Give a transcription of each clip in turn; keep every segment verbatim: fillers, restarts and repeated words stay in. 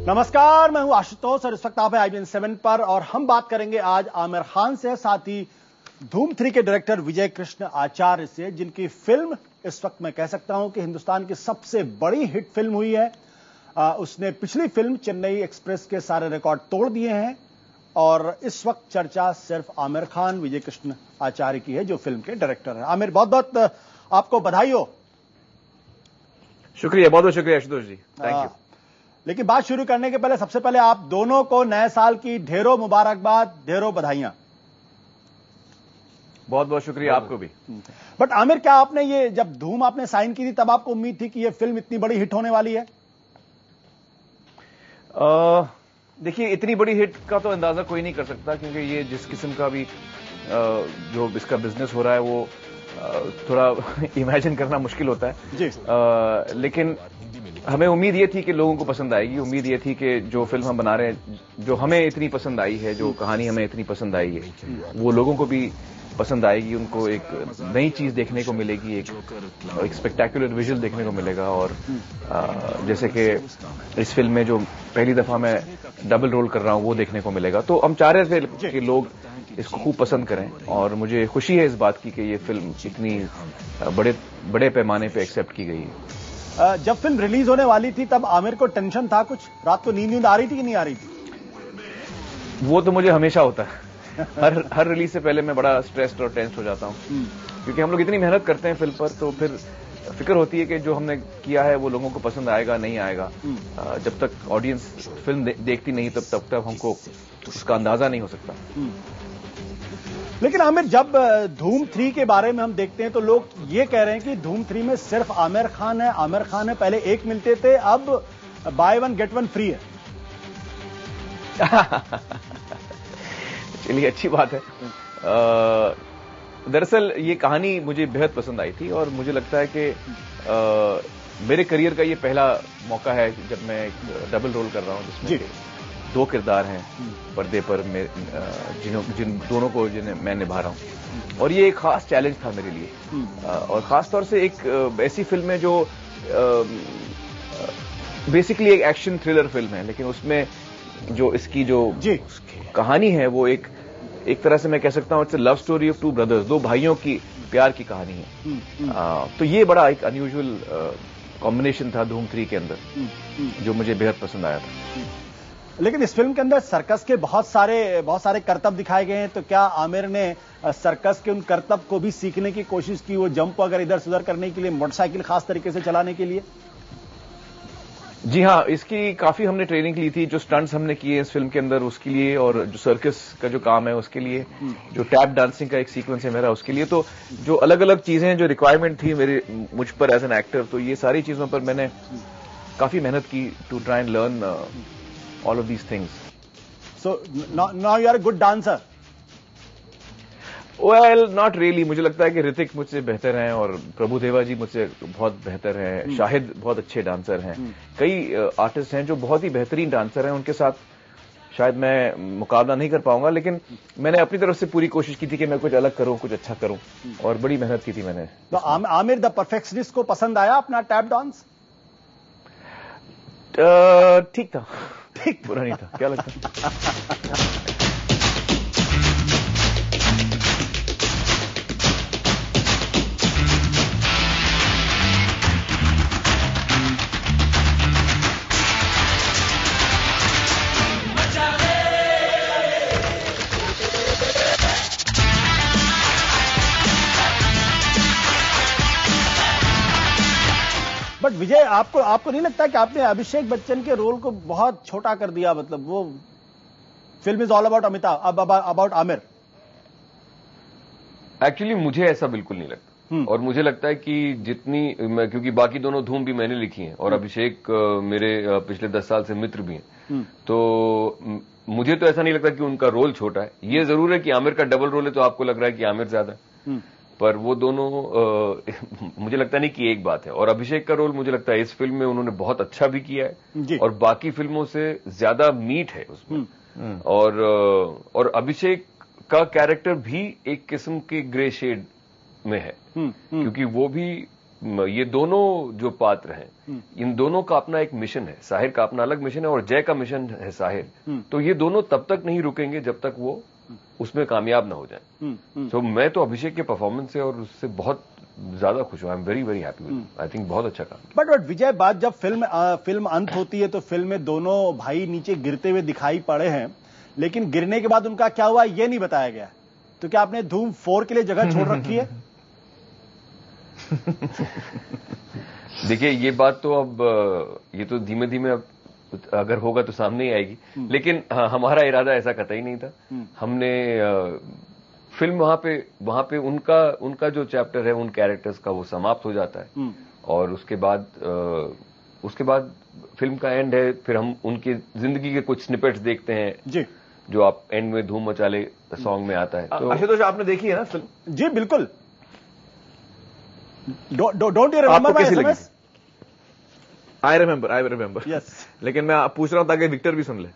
नमस्कार, मैं हूं आशुतोष और इस वक्त आप हैं आई बी एन सेवन पर और हम बात करेंगे आज आमिर खान से, साथ ही धूम थ्री के डायरेक्टर विजय कृष्ण आचार्य से, जिनकी फिल्म इस वक्त मैं कह सकता हूं कि हिंदुस्तान की सबसे बड़ी हिट फिल्म हुई है। आ, उसने पिछली फिल्म चेन्नई एक्सप्रेस के सारे रिकॉर्ड तोड़ दिए हैं और इस वक्त चर्चा सिर्फ आमिर खान विजय कृष्ण आचार्य की है, जो फिल्म के डायरेक्टर हैं। आमिर, बहुत बहुत आपको बधाई हो। शुक्रिया, बहुत बहुत शुक्रिया आशुतोष जी, थैंक यू। लेकिन बात शुरू करने के पहले सबसे पहले आप दोनों को नए साल की ढेरों मुबारकबाद, ढेरों बधाइयां। बहुत बहुत शुक्रिया आपको भी। बट आमिर, क्या आपने ये जब धूम आपने साइन की थी तब आपको उम्मीद थी कि ये फिल्म इतनी बड़ी हिट होने वाली है? देखिए, इतनी बड़ी हिट का तो अंदाजा कोई नहीं कर सकता, क्योंकि ये जिस किस्म का भी आ, जो इसका बिजनेस हो रहा है वो आ, थोड़ा इमेजिन करना मुश्किल होता है जी। आ, लेकिन हमें उम्मीद ये थी कि लोगों को पसंद आएगी। उम्मीद ये थी कि जो फिल्म हम बना रहे हैं, जो हमें इतनी पसंद आई है, जो कहानी हमें इतनी पसंद आई है, वो लोगों को भी पसंद आएगी। उनको एक नई चीज देखने को मिलेगी, एक, एक स्पेक्टेकुलर विजुअल देखने को मिलेगा। और आ, जैसे कि इस फिल्म में जो पहली दफा मैं डबल रोल कर रहा हूं वो देखने को मिलेगा। तो हम चाह रहे थे कि लोग इसको खूब पसंद करें और मुझे खुशी है इस बात की कि ये फिल्म इतनी बड़े बड़े पैमाने पे एक्सेप्ट की गई है। जब फिल्म रिलीज होने वाली थी तब आमिर को टेंशन था कुछ? रात को नींद नींद आ रही थी कि नहीं आ रही थी? वो तो मुझे हमेशा होता है। हर हर रिलीज से पहले मैं बड़ा स्ट्रेस्ड और टेंस हो जाता हूं, क्योंकि हम लोग इतनी मेहनत करते हैं फिल्म पर, तो फिर फिक्र होती है कि जो हमने किया है वो लोगों को पसंद आएगा नहीं आएगा। जब तक ऑडियंस फिल्म दे, देखती नहीं तब तब तक हमको उसका अंदाजा नहीं हो सकता। लेकिन आमिर, जब धूम थ्री के बारे में हम देखते हैं तो लोग ये कह रहे हैं कि धूम थ्री में सिर्फ आमिर खान है, आमिर खान है। पहले एक मिलते थे, अब buy one get one free है। चलिए, अच्छी बात है। दरअसल ये कहानी मुझे बेहद पसंद आई थी और मुझे लगता है कि आ, मेरे करियर का ये पहला मौका है जब मैं एक डबल रोल कर रहा हूं, जिसमें दो किरदार हैं पर्दे पर, जिन जिन दोनों को जिन्हें मैं निभा रहा हूं। और ये एक खास चैलेंज था मेरे लिए, और खास तौर से एक ऐसी फिल्म है जो बेसिकली एक एक्शन थ्रिलर फिल्म है, लेकिन उसमें जो इसकी जो कहानी है वो एक एक तरह से मैं कह सकता हूं it's a love story of two brothers, दो भाइयों की प्यार की कहानी है। आ, तो ये बड़ा एक अनयूजुअल कॉम्बिनेशन था धूम थ्री के अंदर, जो मुझे बेहद पसंद आया था। लेकिन इस फिल्म के अंदर सर्कस के बहुत सारे बहुत सारे करतब दिखाए गए हैं, तो क्या आमिर ने सर्कस के उन करतब को भी सीखने की कोशिश की? वो जंप अगर इधर से उधर करने के लिए, मोटरसाइकिल खास तरीके से चलाने के लिए? जी हाँ, इसकी काफी हमने ट्रेनिंग ली थी। जो स्टंट्स हमने किए इस फिल्म के अंदर उसके लिए, और जो सर्कस का जो काम है उसके लिए, जो टैप डांसिंग का एक सीक्वेंस है मेरा उसके लिए, तो जो अलग अलग चीजें जो रिक्वायरमेंट थी मेरे मुझ पर एज एन एक्टर, तो ये सारी चीजों पर मैंने काफी मेहनत की to try and learn all of these things. So now, now you are a good dancer. Well, not really. मुझे लगता है कि ऋतिक मुझसे बेहतर हैं और प्रभु देवा जी मुझसे बहुत बेहतर हैं, शाहिद बहुत अच्छे डांसर हैं, कई आर्टिस्ट हैं जो बहुत ही बेहतरीन डांसर हैं। उनके साथ शायद मैं मुकाबला नहीं कर पाऊंगा, लेकिन मैंने अपनी तरफ से पूरी कोशिश की थी कि मैं कुछ अलग करूं, कुछ अच्छा करूं, और बड़ी मेहनत की थी मैंने। तो आमिर द परफेक्शनिस्ट को पसंद आया अपना टैप डांस? ठीक था, ठीक बुरा नहीं था, क्या लगता है? बट विजय, आपको आपको नहीं लगता कि आपने अभिषेक बच्चन के रोल को बहुत छोटा कर दिया? मतलब वो film is all about Amitabh, about Aamir. Actually मुझे ऐसा बिल्कुल नहीं लगता, और मुझे लगता है कि जितनी, क्योंकि बाकी दोनों धूम भी मैंने लिखी हैं और अभिषेक मेरे पिछले दस साल से मित्र भी हैं, तो मुझे तो ऐसा नहीं लगता कि उनका रोल छोटा है। ये जरूर है कि आमिर का डबल रोल है तो आपको लग रहा है कि आमिर ज्यादा है, पर वो दोनों आ, मुझे लगता नहीं कि एक बात है। और अभिषेक का रोल मुझे लगता है इस फिल्म में उन्होंने बहुत अच्छा भी किया है और बाकी फिल्मों से ज्यादा मीठ है उसमें। और और अभिषेक का कैरेक्टर भी एक किस्म के ग्रे शेड में है, क्योंकि वो भी ये दोनों जो पात्र हैं, इन दोनों का अपना एक मिशन है। साहिर का अपना अलग मिशन है और जय का मिशन है साहिर। तो ये दोनों तब तक नहीं रुकेंगे जब तक वो उसमें कामयाब ना हो जाए। तो मैं तो अभिषेक के परफॉर्मेंस से और उससे बहुत ज्यादा खुश हूं। I am very very happy with, I think बहुत अच्छा काम। बट बट विजय, बात जब फिल्म आ, फिल्म अंत होती है तो फिल्म में दोनों भाई नीचे गिरते हुए दिखाई पड़े हैं, लेकिन गिरने के बाद उनका क्या हुआ ये नहीं बताया गया। तो क्या आपने धूम फोर के लिए जगह छोड़ रखी है? देखिए, ये बात तो अब ये तो धीमे धीमे अब अगर होगा तो सामने ही आएगी, लेकिन हाँ, हमारा इरादा ऐसा कतई नहीं था। हमने आ, फिल्म वहां पे वहां पे उनका उनका जो चैप्टर है उन कैरेक्टर्स का वो समाप्त हो जाता है और उसके बाद आ, उसके बाद फिल्म का एंड है। फिर हम उनकी जिंदगी के कुछ स्निपेट्स देखते हैं जी, जो आप एंड में धूम मचाले सॉन्ग में आता है। तो आशुतोष, आपने देखी है ना फिल्म? जी बिल्कुल। Don't you remember my SMS? I remember, I remember. Yes. लेकिन मैं पूछ रहा हूं ताकि विक्टर भी सुन ले।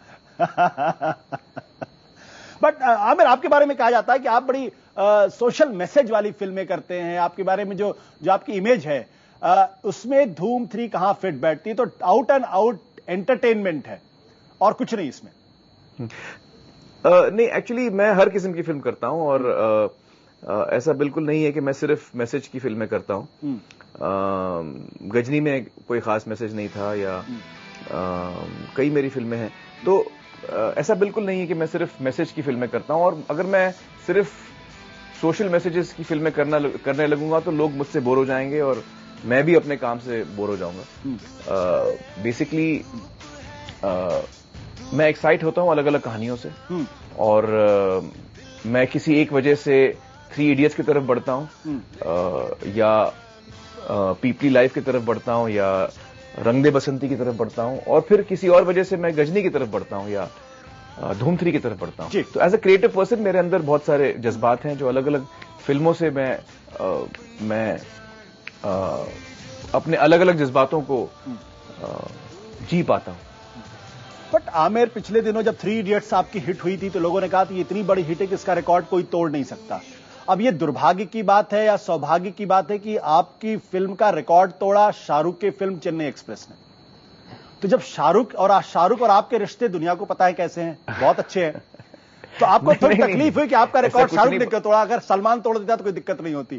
बट आमिर, आपके बारे में कहा जाता है कि आप बड़ी सोशल मैसेज वाली फिल्में करते हैं। आपके बारे में जो जो आपकी इमेज है आ, उसमें धूम थ्री कहां फिट बैठती है? तो आउट एंड आउट एंटरटेनमेंट है और कुछ नहीं इसमें। uh, नहीं, एक्चुअली मैं हर किस्म की फिल्म करता हूं और uh, Uh, ऐसा बिल्कुल नहीं है कि मैं सिर्फ मैसेज की फिल्में करता हूं। uh, गजनी में कोई खास मैसेज नहीं था या uh, कई मेरी फिल्में हैं, तो uh, ऐसा बिल्कुल नहीं है कि मैं सिर्फ मैसेज की फिल्में करता हूं। और अगर मैं सिर्फ सोशल मैसेजेस की फिल्में करना करने लगूंगा तो लोग मुझसे बोर हो जाएंगे और मैं भी अपने काम से बोर हो जाऊंगा। बेसिकली uh, uh, मैं एक्साइट होता हूं अलग अलग कहानियों से और uh, मैं किसी एक वजह से थ्री इडियट्स की तरफ बढ़ता हूं आ, या आ, पीपली लाइफ की तरफ बढ़ता हूं या रंग दे बसंती की तरफ बढ़ता हूं और फिर किसी और वजह से मैं गजनी की तरफ बढ़ता हूं या धूम थ्री की तरफ बढ़ता हूं। तो एज अ क्रिएटिव पर्सन मेरे अंदर बहुत सारे जज्बात हैं जो अलग अलग फिल्मों से मैं आ, मैं आ, अपने अलग अलग जज्बातों को आ, जी पाता हूं। बट आमिर, पिछले दिनों जब थ्री इडियट्स आपकी हिट हुई थी तो लोगों ने कहा कि इतनी बड़ी हिट है कि इसका रिकॉर्ड कोई तोड़ नहीं सकता। अब ये दुर्भाग्य की बात है या सौभाग्य की बात है कि आपकी फिल्म का रिकॉर्ड तोड़ा शाहरुख की फिल्म चेन्नई एक्सप्रेस ने? तो जब शाहरुख और शाहरुख और आपके रिश्ते दुनिया को पता है कैसे हैं, बहुत अच्छे हैं, तो आपको थोड़ी तकलीफ हुई कि आपका रिकॉर्ड शाहरुख ने क्यों तोड़ा? अगर सलमान तोड़ देता तो कोई दिक्कत नहीं होती।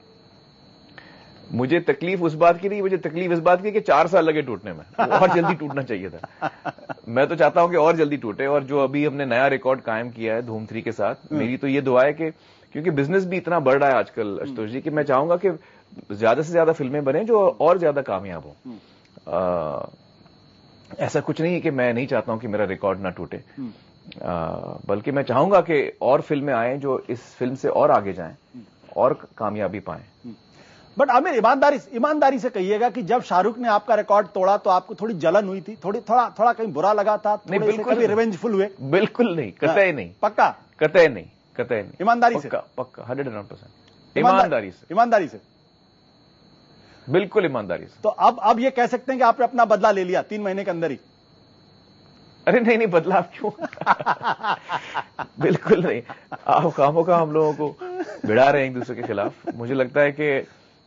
मुझे तकलीफ उस बात की नहीं, मुझे तकलीफ इस बात की कि चार साल लगे टूटने में, और जल्दी टूटना चाहिए था। मैं तो चाहता हूं कि और जल्दी टूटे, और जो अभी हमने नया रिकॉर्ड कायम किया है धूम थ्री के साथ, मेरी तो ये दुआ है कि, क्योंकि बिजनेस भी इतना बढ़ रहा है आजकल आशुतोष जी, कि मैं चाहूंगा कि ज्यादा से ज्यादा फिल्में बने जो और ज्यादा कामयाब हो। ऐसा कुछ नहीं है कि मैं नहीं चाहता हूं कि मेरा रिकॉर्ड ना टूटे, बल्कि मैं चाहूंगा कि और फिल्में आए जो इस फिल्म से और आगे जाएं और कामयाबी पाएं। बट आमिर, ईमानदारी ईमानदारी से कहिएगा कि जब शाहरुख ने आपका रिकॉर्ड तोड़ा तो आपको थोड़ी जलन हुई थी, थोड़ी थोड़ा थोड़ा कहीं बुरा लगा था? नहीं, बिल्कुल कभी रिवेंजफुल हुए? बिल्कुल नहीं, कतई नहीं। पक्का? कतई नहीं, कतई नहीं। ईमानदारी से? पक्का, हंड्रेड हंड्रेड परसेंट ईमानदारी से। ईमानदारी से, बिल्कुल ईमानदारी से। तो अब अब ये कह सकते हैं कि आपने अपना बदला ले लिया तीन महीने के अंदर ही? अरे नहीं नहीं, बदलाव क्यों? बिल्कुल नहीं। आप कामों का हम लोगों को भिड़ा रहे हैं एक दूसरे के खिलाफ। मुझे लगता है कि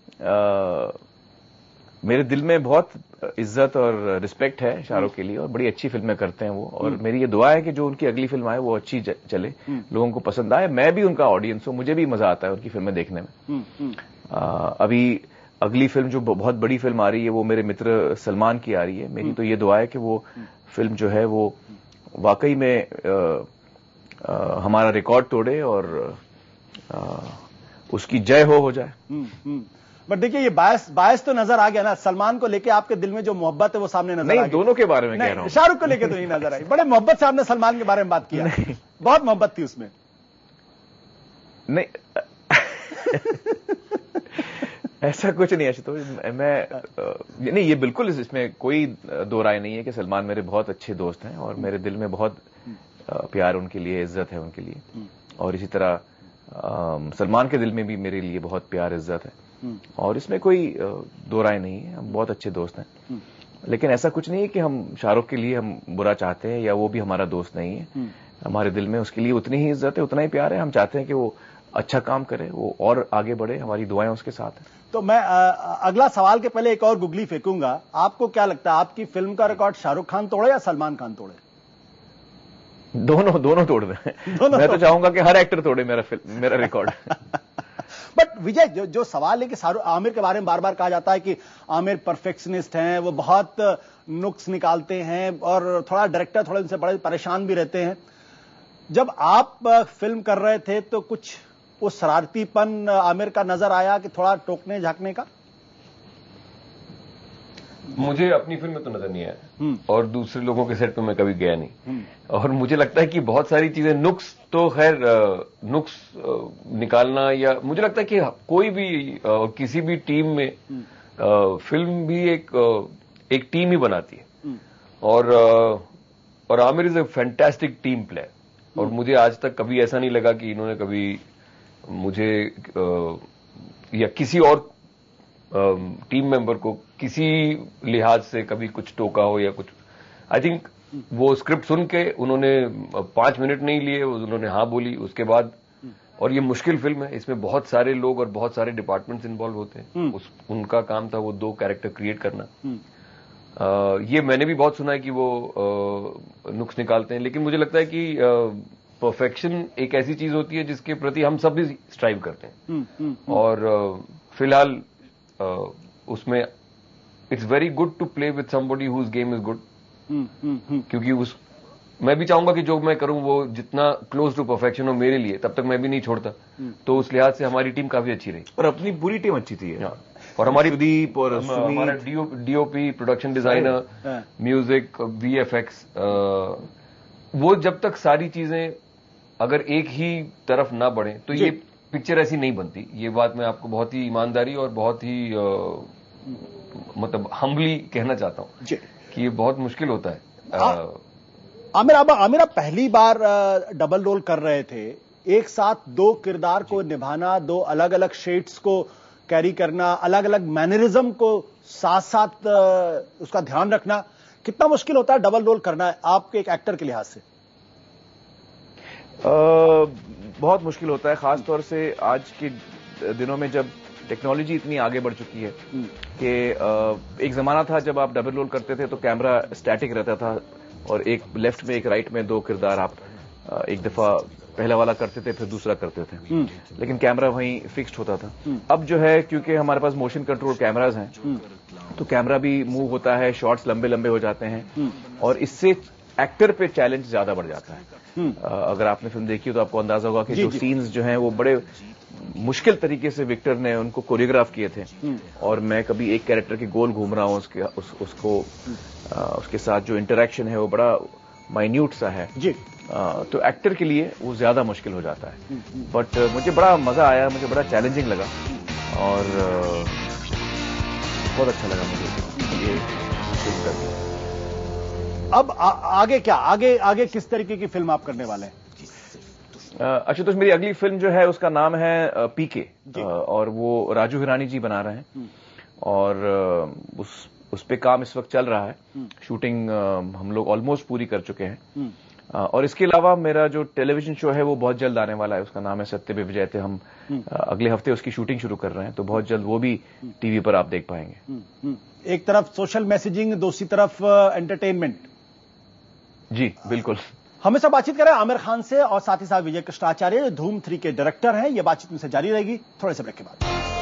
मेरे दिल में बहुत इज्जत और रिस्पेक्ट है शाहरुख के लिए, और बड़ी अच्छी फिल्में करते हैं वो, और मेरी ये दुआ है कि जो उनकी अगली फिल्म आए वो अच्छी चले, लोगों को पसंद आए, मैं भी उनका ऑडियंस हूं, मुझे भी मजा आता है उनकी फिल्में देखने में। आ, अभी अगली फिल्म जो बहुत बड़ी फिल्म आ रही है वो मेरे मित्र सलमान की आ रही है। मेरी तो ये दुआ है कि वो फिल्म जो है वो वाकई में आ, आ, हमारा रिकॉर्ड तोड़े और आ, उसकी जय हो हो जाए। बट देखिए, ये बायस बायस तो नजर आ गया ना, सलमान को लेके आपके दिल में जो मोहब्बत है वो सामने नजर नहीं, आ गई। दोनों के बारे में कह रहा हूं। शाहरुख को लेके तो नहीं नजर आई, बड़े मोहब्बत से आपने सलमान के बारे में बात किया। बहुत मोहब्बत थी उसमें। नहीं ऐसा कुछ नहीं आशुतोष, मैं नहीं, ये बिल्कुल इसमें कोई दो राय नहीं है कि सलमान मेरे बहुत अच्छे दोस्त हैं और मेरे दिल में बहुत प्यार उनके लिए, इज्जत है उनके लिए, और इसी तरह सलमान के दिल में भी मेरे लिए बहुत प्यार इज्जत है, और इसमें कोई दो राय नहीं है। हम बहुत अच्छे दोस्त हैं, लेकिन ऐसा कुछ नहीं है कि हम शाहरुख के लिए हम बुरा चाहते हैं या वो भी हमारा दोस्त नहीं है। हमारे दिल में उसके लिए उतनी ही इज्जत है, उतना ही प्यार है। हम चाहते हैं कि वो अच्छा काम करे, वो और आगे बढ़े, हमारी दुआएं उसके साथ हैं। तो मैं आ, अगला सवाल के पहले एक और गुगली फेंकूंगा। आपको क्या लगता है, आपकी फिल्म का रिकॉर्ड शाहरुख खान तोड़े या सलमान खान तोड़े? दोनों दोनों तोड़ दें। मैं तो चाहूंगा कि हर एक्टर तोड़े मेरा फिल्म मेरा रिकॉर्ड। बट विजय, जो, जो सवाल है कि शाहरुख आमिर के बारे में बार बार कहा जाता है कि आमिर परफेक्शनिस्ट हैं, वो बहुत नुक्स निकालते हैं और थोड़ा डायरेक्टर थोड़े उनसे बड़े परेशान भी रहते हैं। जब आप फिल्म कर रहे थे तो कुछ वो शरारतीपन आमिर का नजर आया कि थोड़ा टोकने झांकने का? मुझे अपनी फिल्म में तो नजर नहीं आया और दूसरे लोगों के सेट पे मैं कभी गया नहीं। और मुझे लगता है कि बहुत सारी चीजें, नुक्स तो खैर नुक्स निकालना, या मुझे लगता है कि कोई भी किसी भी टीम में फिल्म भी एक एक टीम ही बनाती है। और और Aamir is a fantastic team player और मुझे आज तक कभी ऐसा नहीं लगा कि इन्होंने कभी मुझे या किसी और टीम मेंबर को किसी लिहाज से कभी कुछ टोका हो या कुछ। आई थिंक वो स्क्रिप्ट सुन के उन्होंने पांच मिनट नहीं लिए, उन्होंने हाँ बोली उसके बाद। और ये मुश्किल फिल्म है, इसमें बहुत सारे लोग और बहुत सारे डिपार्टमेंट्स इन्वॉल्व होते हैं। उस उनका काम था वो दो कैरेक्टर क्रिएट करना। आ, ये मैंने भी बहुत सुना है कि वो आ, नुक्स निकालते हैं, लेकिन मुझे लगता है कि परफेक्शन एक ऐसी चीज होती है जिसके प्रति हम सब भी स्ट्राइव करते हैं। और आ, फिलहाल Uh, उसमें it's very good to play with somebody whose game is good, क्योंकि उस मैं भी चाहूंगा कि जो मैं करूं वो जितना क्लोज टू परफेक्शन हो मेरे लिए, तब तक मैं भी नहीं छोड़ता। तो उस लिहाज से हमारी टीम काफी अच्छी रही और अपनी पूरी टीम अच्छी थी। और हमारी सुदीप और हमारा DOP, production designer, music, VFX, वो जब तक सारी चीजें अगर एक ही तरफ ना बढ़े तो ये पिक्चर ऐसी नहीं बनती। ये बात मैं आपको बहुत ही ईमानदारी और बहुत ही आ, मतलब हम्बली कहना चाहता हूं कि ये बहुत मुश्किल होता है। आमिर आप आमिर आप पहली बार डबल रोल कर रहे थे, एक साथ दो किरदार को निभाना, दो अलग अलग शेड्स को कैरी करना, अलग अलग मैनरिज्म को साथ साथ उसका ध्यान रखना, कितना मुश्किल होता है डबल रोल करना आपके एक एक्टर के लिहाज से? आ, बहुत मुश्किल होता है, खास तौर से आज के दिनों में जब टेक्नोलॉजी इतनी आगे बढ़ चुकी है कि एक जमाना था जब आप डबल रोल करते थे तो कैमरा स्टैटिक रहता था और एक लेफ्ट में एक राइट में दो किरदार आप एक दफा पहला वाला करते थे फिर दूसरा करते थे, लेकिन कैमरा वहीं फिक्स्ड होता था। अब जो है क्योंकि हमारे पास मोशन कंट्रोल कैमराज हैं तो कैमरा भी मूव होता है, शॉट्स लंबे लंबे हो जाते हैं और इससे एक्टर पे चैलेंज ज्यादा बढ़ जाता है। अगर आपने फिल्म देखी हो तो आपको अंदाजा होगा कि जो सीन्स जो हैं वो बड़े मुश्किल तरीके से विक्टर ने उनको कोरियोग्राफ किए थे और मैं कभी एक कैरेक्टर के गोल घूम रहा हूं, उसके उस, उसको आ, उसके साथ जो इंटरेक्शन है वो बड़ा माइन्यूट सा है जी। आ, तो एक्टर के लिए वो ज्यादा मुश्किल हो जाता है। बट मुझे बड़ा मजा आया, मुझे बड़ा चैलेंजिंग लगा और बहुत अच्छा लगा मुझे ये फिल्म करके। अब आ, आगे क्या, आगे आगे किस तरीके की फिल्म आप करने वाले हैं? अच्छा, तो मेरी अगली फिल्म जो है उसका नाम है पीके और वो राजू हिरानी जी बना रहे हैं और उस उस पे काम इस वक्त चल रहा है। शूटिंग हम लोग ऑलमोस्ट पूरी कर चुके हैं और इसके अलावा मेरा जो टेलीविजन शो है वो बहुत जल्द आने वाला है, उसका नाम है सत्य पे विजय थे। हम अगले हफ्ते उसकी शूटिंग शुरू कर रहे हैं तो बहुत जल्द वो भी टीवी पर आप देख पाएंगे। एक तरफ सोशल मैसेजिंग, दूसरी तरफ एंटरटेनमेंट। जी बिल्कुल। हमेशा बातचीत करें आमिर खान से और साथ ही साथ विजय कृष्ण आचार्य धूम थ्री के डायरेक्टर हैं। यह बातचीत उनसे जारी रहेगी थोड़े से ब्रेक के बाद।